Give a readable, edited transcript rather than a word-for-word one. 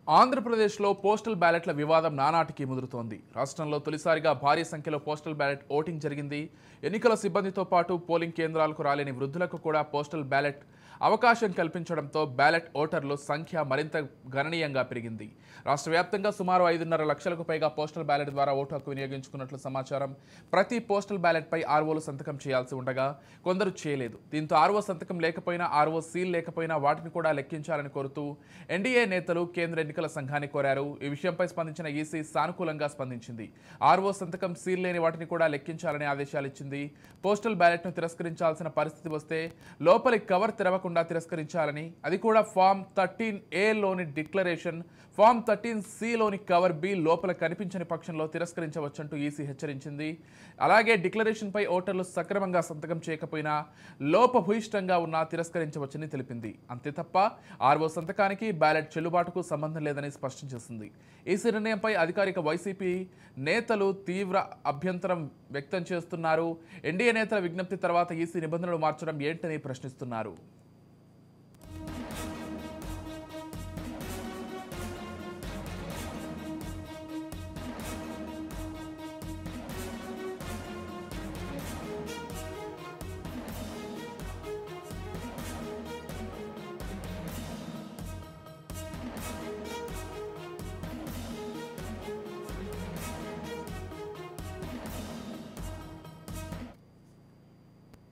ఆంధ్రప్రదేశ్లో పోస్టల్ బ్యాలెట్ల వివాదం నానాటికి ముదురుతోంది. రాష్ట్రంలో తొలిసారిగా భారీ సంఖ్యలో పోస్టల్ బ్యాలెట్ ఓటింగ్ జరిగింది. ఎన్నికల సిబ్బందితో పాటు పోలింగ్ కేంద్రాలకు రాలేని వృద్ధులకు కూడా పోస్టల్ బ్యాలెట్ అవకాశం కల్పించడంతో బ్యాలెట్ ఓటర్ల సంఖ్య మరింత గణనీయంగా పెరిగింది. రాష్ట్ర వ్యాప్తంగా సుమారు 5.5 లక్షలకు పైగా పోస్టల్ బ్యాలెట్ ద్వారా ఓటు హక్కు వినియోగించుకున్నట్లు సమాచారం. ప్రతి పోస్టల్ బ్యాలెట్పై ఆర్ఓలు సంతకం చేయాల్సి ఉండగా కొందరు చేయలేదు. దీంతో ఆర్ఓ సంతకం లేకపోయినా, ఆర్ఓ సీల్ లేకపోయినా వాటిని కూడా లెక్కించాలని కోరుతూ ఎన్డీఏ నేతలు కేంద్ర ఎన్నికల సంఘాన్ని కోరారు. ఈ విషయంపై స్పందించిన ఈసీ సానుకూలంగా స్పందించింది. ఆర్ఓ సంతకం సీల్ లేని వాటిని కూడా లెక్కించాలని ఆదేశాలు ఇచ్చింది. పోస్టల్ బ్యాలెట్ను తిరస్కరించాల్సిన పరిస్థితి వస్తే లోపలి కవర్ తెరవకుండా తిరస్కరించాలని, అది కూడా ఫామ్ 13A లోని డిక్లరేషన్, ఫామ్ 13C లోని కవర్ బి లోపల కనిపించని పక్షంలో తిరస్కరించవచ్చంటూ ఈసీ హెచ్చరించింది. అలాగే డిక్లరేషన్పై ఓటర్లు సక్రమంగా సంతకం చేయకపోయినా, లోపభూయిష్టంగా ఉన్నా తిరస్కరించవచ్చని తెలిపింది. అంతే తప్ప ఆర్ఓ సంతకానికి బ్యాలెట్ చెల్లుబాటుకు సంబంధం లేదని స్పష్టం చేసింది. ఈసీ నిర్ణయంపై అధికారిక వైసీపీ నేతలు తీవ్ర అభ్యంతరం వ్యక్తం చేస్తున్నారు. ఎన్డీఏ నేతల విజ్ఞప్తి తర్వాత ఈసీ నిబంధనలు మార్చడం ఏంటని ప్రశ్నిస్తున్నారు.